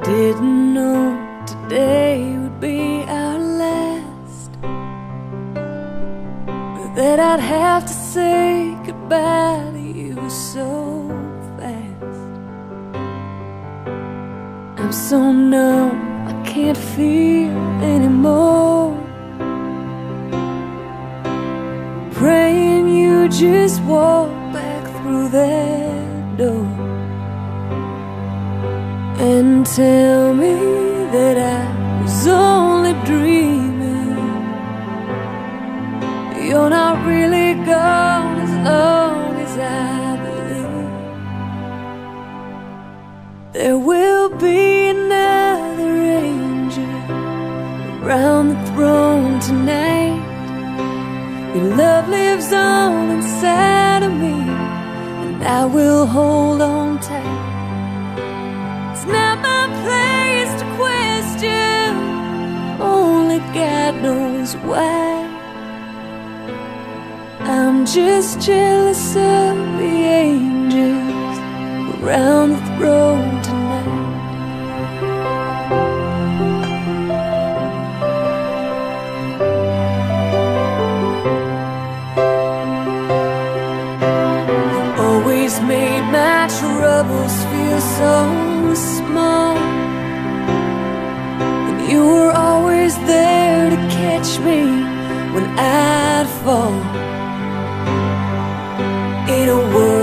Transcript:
Didn't know today would be our last, or that I'd have to say goodbye to you so fast. I'm so numb, I can't feel anymore. Praying you just walk back through that door and tell me that I was only dreaming. You're not really gone as long as I believe. There will be another angel around the throne tonight. Your love lives on inside of me, and I will hold on tight. It's not my place to question, only God knows why. I'm just jealous of the angels around the throne tonight. Always made my troubles feel so small, and you were always there to catch me when I'd fall. In a world